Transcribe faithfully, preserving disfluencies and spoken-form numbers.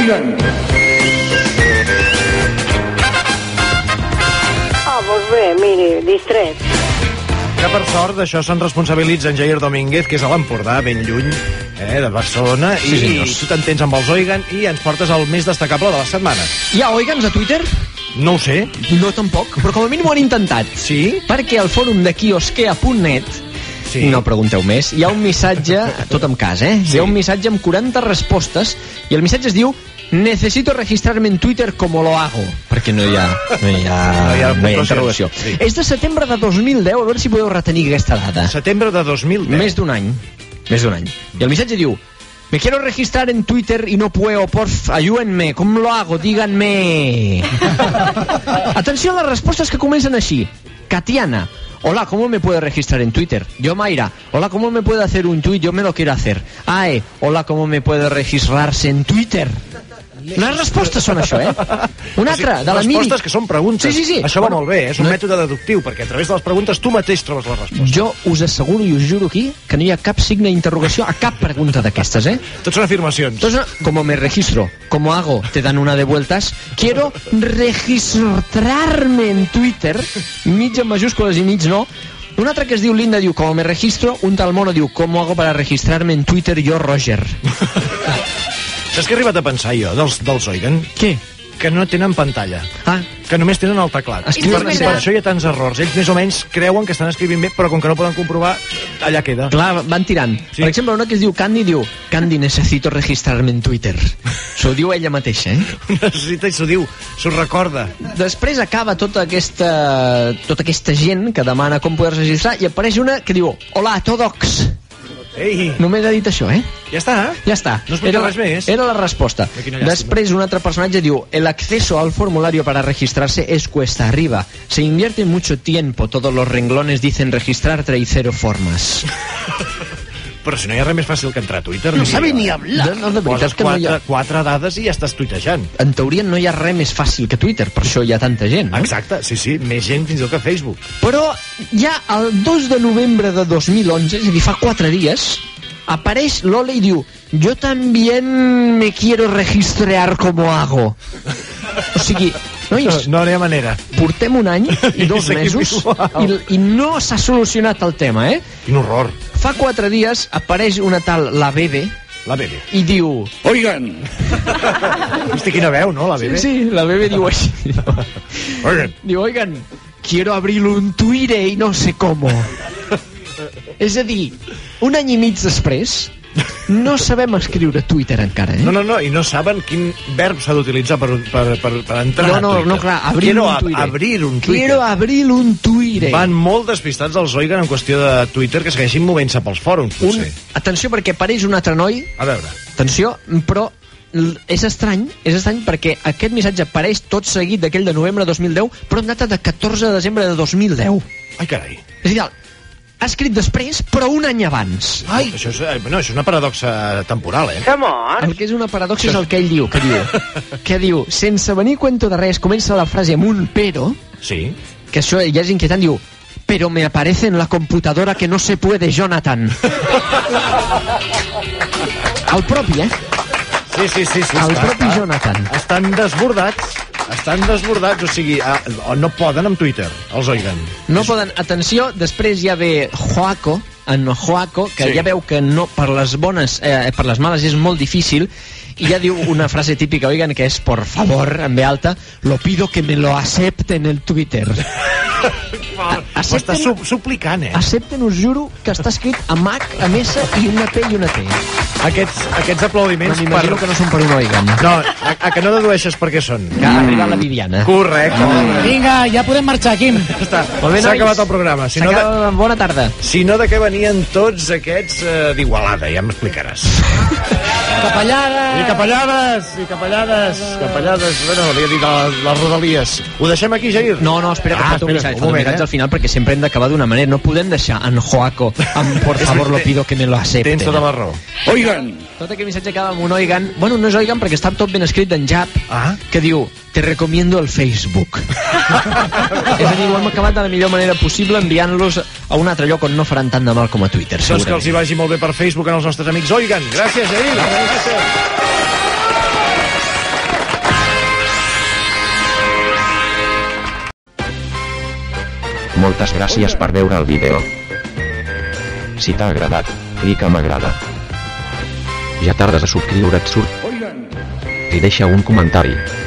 Oigan. Ah, doncs bé, miri, distret. Que per sort d'això se'n responsabilitza en Jair Domínguez, que és a l'Empordà, ben lluny, eh, de Barcelona, sí, i senyors. Tu t'entens amb els Oigan i ens portes el més destacable de la setmana. Hi ha Oigans a Twitter? No ho sé. No, tampoc, però com a mínim ho han intentat. Sí? Perquè al fòrum de quiosquea punt net, sí. No pregunteu més, hi ha un missatge, tot amb cas, eh? Sí. Hi ha un missatge amb quaranta respostes, i el missatge es diu: necesito registrarme en Twitter como lo hago. Perquè no hi ha, no hi ha, no hi ha, no hi ha interrogació. Sí. És de setembre de dos mil deu, a veure si podeu retenir aquesta data. Setembre de dos mil deu. Més d'un any. Més d'un any. I el missatge diu: me quiero registrar en Twitter y no puedo, porf, ayúdenme. ¿Cómo lo hago? Díganme. Atenció a les respostes que comencen així. Katiana: hola, ¿cómo me puedo registrar en Twitter? Yo, Mayra: hola, ¿cómo me puedo hacer un tweet? Yo me lo quiero hacer. Ae: hola, ¿cómo me puedo registrarse en Twitter? Les respostes són això, eh? Una altra, de la Miri. Respostes que són preguntes. Sí, sí, sí. Això va bueno, molt bé, és un no... mètode deductiu, perquè a través de les preguntes tu mateix trobes les respostes. Jo us asseguro i us juro aquí que no hi ha cap signe d'interrogació a cap pregunta d'aquestes, eh? Tot són afirmacions. Tot són... ¿Cómo me registro? ¿Cómo hago? Te dan una de vueltas. Quiero registrarme en Twitter. Mig en majúscules i mig no. Un altre que es diu Linda diu: ¿cómo me registro? Un tal mono diu: ¿cómo hago para registrarme en Twitter? Yo, Roger. Saps què he arribat a pensar jo, dels, dels Oigan? Què? Que no tenen pantalla. Ah. Que només tenen el teclat. Escriuen per, per això hi ha tants errors. Ells més o menys creuen que estan escrivint bé, però com que no poden comprovar, allà queda. Clar, van tirant. Sí. Per exemple, una que es diu Candy diu: Candy, necesito registrarme en Twitter. S'ho diu ella mateixa, eh? Necessita i s'ho diu, s'ho recorda. Després acaba tota aquesta, tota aquesta gent que demana com poder registrar i apareix una que diu: hola, todox. Ei. Només ha dit això, eh? Ja està, eh? Ja està. No explica res més. Era la resposta. Després un altre personatge diu: el acceso al formulario para registrarse es cuesta arriba. Se invierte mucho tiempo. Todos los renglones dicen registrarte y cero formas. Però si no hi ha res més fàcil que entrar a Twitter. No sabe ni hablar. No, no, Poses que quatre, no ha... quatre dades i ja estàs tuitejant. En teoria no hi ha res més fàcil que Twitter, per això hi ha tanta gent, no? Exacte, sí, sí, més gent fins i tot que Facebook. Però ja el dos de novembre de dos mil onze, és a dir, fa quatre dies, apareix Lola i diu: yo también me quiero registrar como hago. O sigui, nois, no, no hi ha manera. Portem un any i dos mesos i, i no s'ha solucionat el tema, eh? Quin horror. Fa quatre dies apareix una tal la Bebe. La Bebe. I diu: Oigan. Hosti, quina veu, no, la Bebe? Sí, sí, la Bebe diu així. Oigan. Diu: oigan, quiero abrir un Twitter y no sé cómo. És a dir, un any i mig després no sabem escriure Twitter encara, eh? No, no, no, i no saben quin verb s'ha d'utilitzar per, per, per, per entrar no, no, a Twitter. No, clar, abrir Quiero un Twitter. abrir un Twitter. Quiero abrir un Twitter. Van molt despistats els Oigan en qüestió de Twitter, que segueixin movent-se pels fòrums, potser. Un... Atenció, perquè apareix un altre noi. A veure. Atenció, però és estrany, és estrany perquè aquest missatge apareix tot seguit d'aquell de novembre de dos mil deu, però en data de catorze de desembre de dos mil deu. Ai, carai. És a dir, ha escrit després, però un any abans. Ai, això és, no, això és una paradoxa temporal, eh? Come on. El que és una paradoxa és el que ell diu, que diu, que diu, sense venir cuento de res, comença la frase amb un pero, sí. Que això ja és inquietant, diu: pero me aparece en la computadora que no se puede, Jonathan. El propi, eh? Sí, sí, sí. sí el està, propi està. Jonathan. Estan desbordats. Estan desbordats, o sigui, a, a, no poden amb Twitter, els Oigan. No poden. Atenció, després ja ve Joaco, en Joaco, que sí. Ja veu que no, per les bones, eh, per les males és molt difícil, i ja diu una frase típica, oigan, que és: por favor, en ve alta, lo pido que me lo acepten el Twitter. Accepten, està suplicant, eh? Accepten, us juro, que està escrit amb H, amb S i una P i una T. Aquests, aquests aplaudiments... M'imagino per... que no són per un Oigan. No, a, a que no dedueixes per què són. Que ha arribat la Viviana. Correcte. Oh. Vinga, ja podem marxar, Quim. S'ha acabat el programa. Si no de... Bona tarda. Si no, de què venien tots aquests eh, d'Igualada? Ja m'explicaràs. Capellades! I capellades! I capellades! Capellades, bueno, li he dit les, les rodalies. Ho deixem aquí, Jair? No, no, espera, que ah, falta un missatge, un missatge eh? al final, perquè sempre hem d'acabar d'una manera. No podem deixar en Joaco amb por favor lo pido que me lo acepten. Tens tota la raó. Oigan! Tot aquest missatge acaba amb un oigan. Bueno, no és oigan perquè està tot ben escrit d'en Jap, ah? que diu: te recomiendo el Facebook. És a dir, ho hem acabat de la millor manera possible enviant-los a un altre lloc on no faran tant de mal com a Twitter. Doncs que els hi vagi molt bé per Facebook en els nostres amics Oigan. Gràcies, Jair. Gràcies. Moltes gràcies per veure el vídeo. Si t'ha agradat, clica m'agrada. Ja tardes a subscriure't, surt. I deixa un comentari.